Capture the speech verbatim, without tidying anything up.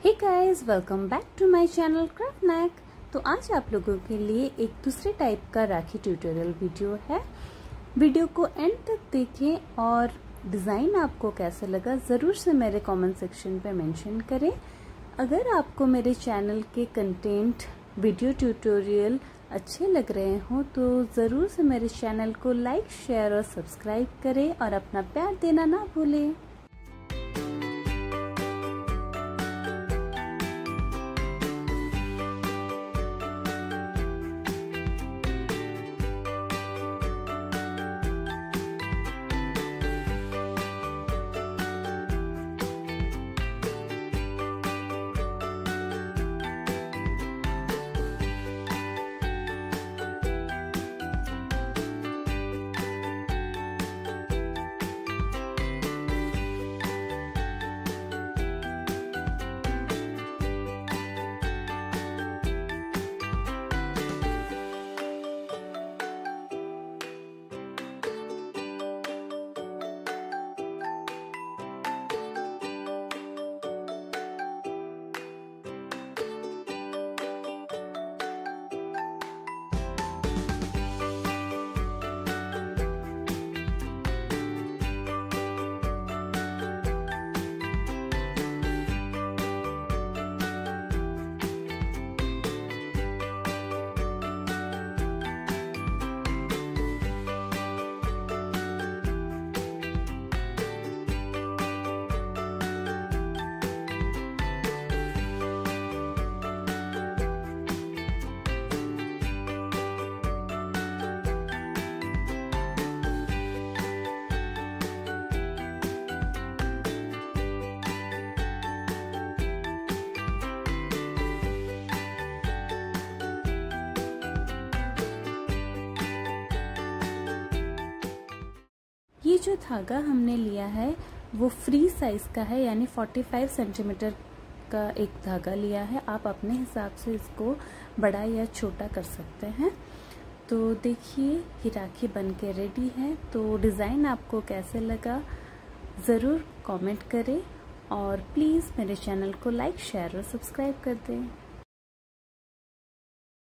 Hey guys, welcome back to my channel craft knack. तो आज आप लोगों के लिए एक दूसरे टाइप का राखी ट्यूटोरियल वीडियो है। वीडियो को एंड तक देखें और डिज़ाइन आपको कैसा लगा ज़रूर से मेरे कमेंट सेक्शन पे मेंशन करें। अगर आपको मेरे चैनल के कंटेंट वीडियो ट्यूटोरियल अच्छे लग रहे हों तो ज़रूर से मेरे चैनल को लाइक, शेयर और सब्सक्राइब करें और अपना प्यार देना ना भूलें। ये जो धागा हमने लिया है वो फ्री साइज का है, यानी पैंतालीस सेंटीमीटर का एक धागा लिया है। आप अपने हिसाब से इसको बड़ा या छोटा कर सकते हैं। तो देखिए ये राखी बन के रेडी है। तो डिज़ाइन आपको कैसे लगा ज़रूर कमेंट करें और प्लीज़ मेरे चैनल को लाइक, शेयर और सब्सक्राइब कर दें।